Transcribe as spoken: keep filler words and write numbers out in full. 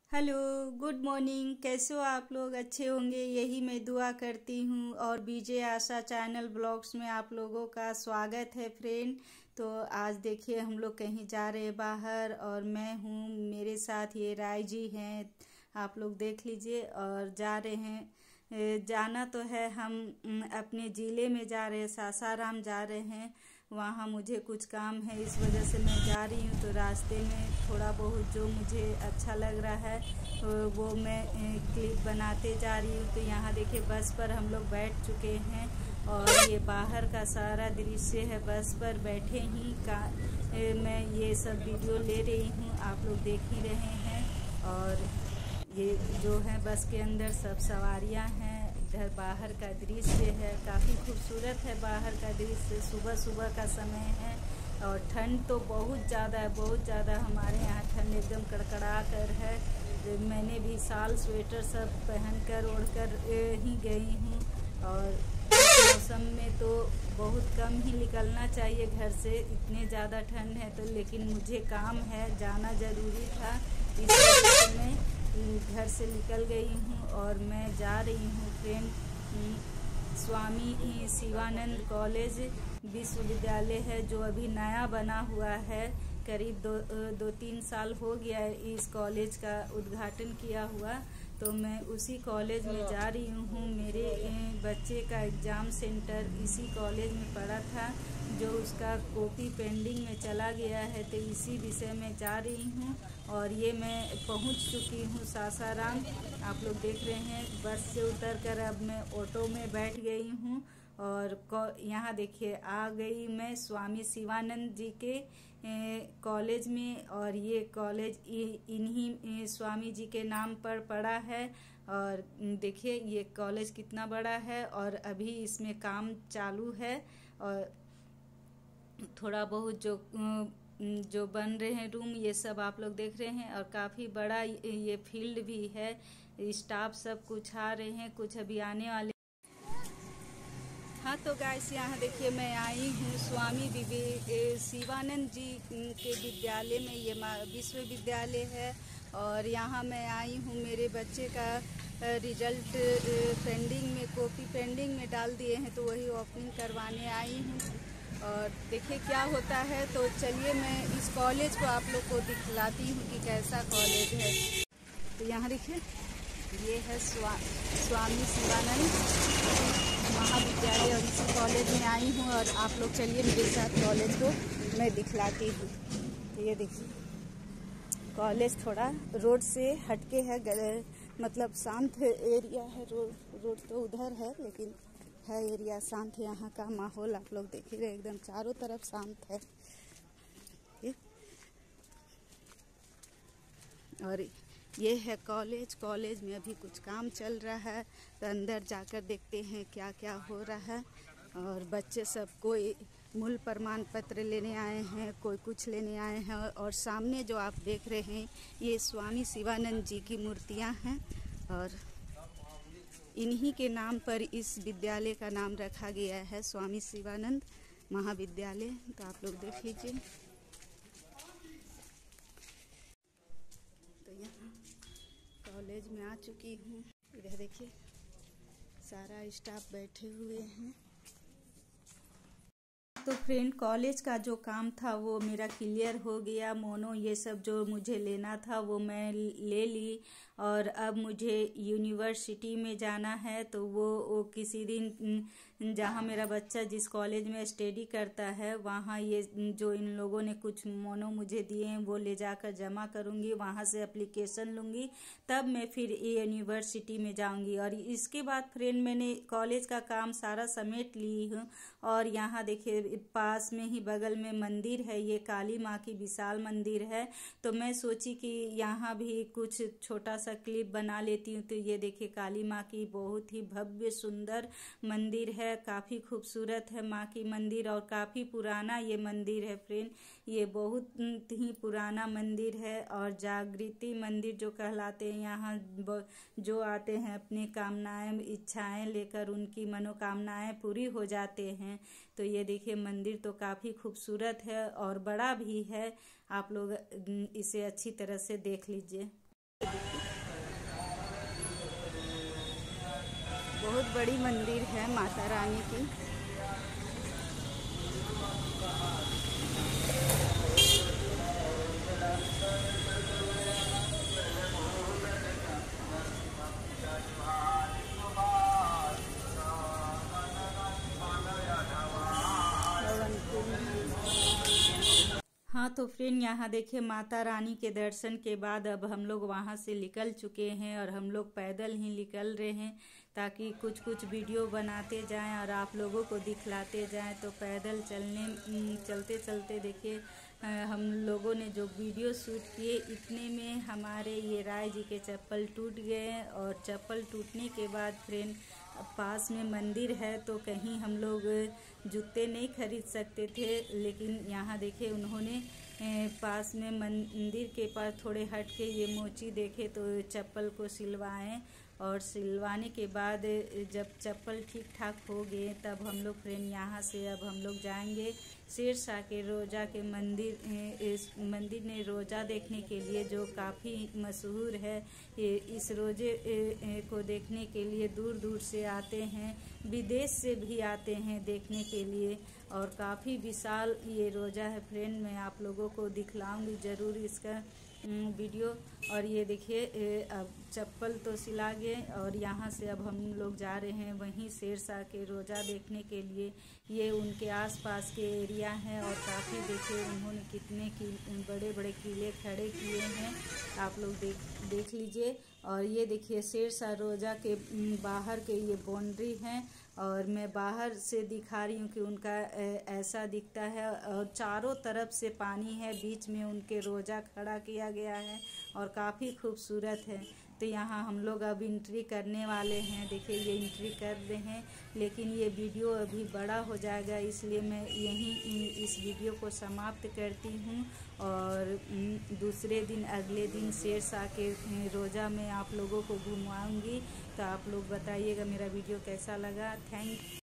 Hello, good morning. कैसे हो आप लोग? अच्छे होंगे, यही मैं दुआ करती हूँ। और बीजे आशा चैनल ब्लॉग्स में आप लोगों का स्वागत है फ्रेंड। तो आज देखिए हम लोग कहीं जा रहे हैं बाहर, और मैं हूँ, मेरे साथ ये राय जी हैं। आप लोग देख लीजिए। और जा रहे हैं, ए, जाना तो है, हम अम, अपने ज़िले में जा रहे हैं, सासाराम जा रहे हैं। वहाँ मुझे कुछ काम है, इस वजह से मैं जा रही हूँ। तो रास्ते में थोड़ा बहुत जो मुझे अच्छा लग रहा है वो मैं क्लिप बनाते जा रही हूँ। तो यहाँ देखिए बस पर हम लोग बैठ चुके हैं, और ये बाहर का सारा दृश्य है। बस पर बैठे ही का मैं ये सब वीडियो ले रही हूँ, आप लोग देख ही रहे हैं। और ये जो है बस के अंदर सब सवारियाँ हैं। इधर बाहर का दृश्य है, काफ़ी खूबसूरत है बाहर का दृश्य। सुबह सुबह का समय है, और ठंड तो बहुत ज़्यादा है, बहुत ज़्यादा। हमारे यहाँ ठंड एकदम कड़कड़ा कर है। मैंने भी शाल स्वेटर सब पहन कर ओढ़ कर ही गई हूँ। और इस मौसम में तो बहुत कम ही निकलना चाहिए घर से, इतने ज़्यादा ठंड है। तो लेकिन मुझे काम है, जाना ज़रूरी था, इस वजह से मैं घर से निकल गई हूँ। और मैं जा रही हूँ फ्रेंड, स्वामी शिवानंद कॉलेज विश्वविद्यालय है, जो अभी नया बना हुआ है। करीब दो दो तीन साल हो गया है इस कॉलेज का उद्घाटन किया हुआ। तो मैं उसी कॉलेज में जा रही हूँ। मेरे बच्चे का एग्ज़ाम सेंटर इसी कॉलेज में पड़ा था, जो उसका कॉपी पेंडिंग में चला गया है। तो इसी विषय में जा रही हूँ। और ये मैं पहुँच चुकी हूँ सासाराम, आप लोग देख रहे हैं। बस से उतरकर अब मैं ऑटो में बैठ गई हूँ, और यहाँ देखिए आ गई मैं स्वामी शिवानंद जी के कॉलेज में। और ये कॉलेज इन्हीं स्वामी जी के नाम पर पड़ा है। और देखिए ये कॉलेज कितना बड़ा है, और अभी इसमें काम चालू है। और थोड़ा बहुत जो जो बन रहे हैं रूम, ये सब आप लोग देख रहे हैं। और काफ़ी बड़ा ये फील्ड भी है। स्टाफ सब कुछ आ रहे हैं, कुछ अभी आने वाले। हाँ तो गाइस, यहाँ देखिए मैं आई हूँ स्वामी शिवानंद जी के विद्यालय में। ये विश्वविद्यालय है, और यहाँ मैं आई हूँ। मेरे बच्चे का रिजल्ट पेंडिंग में, कॉपी पेंडिंग में डाल दिए हैं, तो वही ओपनिंग करवाने आई हूँ। और देखिए क्या होता है। तो चलिए मैं इस कॉलेज को आप लोग को दिखलाती हूँ कि कैसा कॉलेज है। तो यहाँ देखिए ये है स्वा, स्वामी शिवानंद महाविद्यालय, और इसी कॉलेज में आई हूँ। और आप लोग चलिए मेरे साथ कॉलेज को मैं दिखलाती हूँ। तो ये देखिए कॉलेज थोड़ा रोड से हटके है, मतलब शांत एरिया है। रोड रोड तो उधर है, लेकिन है एरिया शांत है। यहाँ का माहौल आप लोग देख ही रहे, एकदम चारों तरफ शांत है। ये और ये है कॉलेज। कॉलेज में अभी कुछ काम चल रहा है, तो अंदर जाकर देखते हैं क्या क्या हो रहा है। और बच्चे सब कोई मूल प्रमाण पत्र लेने आए हैं, कोई कुछ लेने आए हैं। और सामने जो आप देख रहे हैं, ये स्वामी शिवानंद जी की मूर्तियां हैं, और इन्हीं के नाम पर इस विद्यालय का नाम रखा गया है, स्वामी शिवानंद महाविद्यालय। तो आप लोग देख लीजिए। तो यहाँ कॉलेज में आ चुकी हूँ। इधर देखिए सारा स्टाफ बैठे हुए हैं। तो फ्रेंड, कॉलेज का जो काम था वो मेरा क्लियर हो गया। मोनो ये सब जो मुझे लेना था वो मैं ले ली। और अब मुझे यूनिवर्सिटी में जाना है। तो वो, वो किसी दिन जहाँ मेरा बच्चा जिस कॉलेज में स्टडी करता है, वहाँ ये जो इन लोगों ने कुछ मोनो मुझे दिए हैं वो ले जाकर जमा करूँगी, वहाँ से एप्लीकेशन लूँगी, तब मैं फिर यूनिवर्सिटी में जाऊँगी। और इसके बाद फ्रेंड मैंने कॉलेज का काम सारा समेट ली हूँ। और यहाँ देखिए पास में ही बगल में मंदिर है, ये काली माँ की विशाल मंदिर है। तो मैं सोची कि यहाँ भी कुछ छोटा सा क्लिप बना लेती हूँ। तो ये देखिए काली माँ की बहुत ही भव्य सुंदर मंदिर है, काफ़ी खूबसूरत है माँ की मंदिर। और काफ़ी पुराना ये मंदिर है फ्रेंड, ये बहुत ही पुराना मंदिर है। और जागृति मंदिर जो कहलाते हैं, यहाँ जो आते हैं अपनी कामनाएं इच्छाएं लेकर, उनकी मनोकामनाएं पूरी हो जाते हैं। तो ये देखिए मंदिर तो काफ़ी खूबसूरत है और बड़ा भी है। आप लोग इसे अच्छी तरह से देख लीजिए। बहुत बड़ी मंदिर है माता रानी की। हाँ तो फ्रेंड, यहाँ देखिए माता रानी के दर्शन के बाद अब हम लोग वहाँ से निकल चुके हैं और हम लोग पैदल ही निकल रहे हैं ताकि कुछ कुछ वीडियो बनाते जाएं और आप लोगों को दिखलाते जाएं। तो पैदल चलने चलते चलते देखिए हम लोगों ने जो वीडियो शूट किए, इतने में हमारे ये राय जी के चप्पल टूट गए। और चप्पल टूटने के बाद फ्रेंड पास में मंदिर है तो कहीं हम लोग जूते नहीं खरीद सकते थे, लेकिन यहाँ देखिए उन्होंने पास में मंदिर के पास थोड़े हट के ये मोची देखे तो चप्पल को सिलवाएं। और सिलवाने के बाद जब चप्पल ठीक ठाक हो गए तब हम लोग फ्रेंड यहाँ से अब हम लोग जाएंगे शेरशाह के रोज़ा के मंदिर। इस मंदिर ने रोज़ा देखने के लिए जो काफ़ी मशहूर है, इस रोज़े को देखने के लिए दूर दूर से आते हैं, विदेश से भी आते हैं देखने के लिए। और काफ़ी विशाल ये रोज़ा है फ्रेंड, मैं आप लोगों को दिखलाऊंगी ज़रूर इसका वीडियो। और ये देखिए अब चप्पल तो सिला गए और यहाँ से अब हम लोग जा रहे हैं वहीं शेरशाह के रोज़ा देखने के लिए। ये उनके आसपास के एरिया हैं और काफ़ी देखिए उन्होंने कितने की बड़े बड़े किले खड़े किए हैं, आप लोग देख देख लीजिए। और ये देखिए शेरशाह रोज़ा के बाहर के ये बाउंड्री हैं और मैं बाहर से दिखा रही हूँ कि उनका ऐसा दिखता है और चारों तरफ से पानी है, बीच में उनके रोज़ा खड़ा किया गया है और काफ़ी खूबसूरत है। तो यहाँ हम लोग अब एंट्री करने वाले हैं, देखिए ये एंट्री कर रहे हैं, लेकिन ये वीडियो अभी बड़ा हो जाएगा इसलिए मैं यहीं इस वीडियो को समाप्त करती हूँ। और दूसरे दिन अगले दिन शेरशाह के रोज़ा में आप लोगों को घुमाऊंगी। तो आप लोग बताइएगा मेरा वीडियो कैसा लगा। थैंक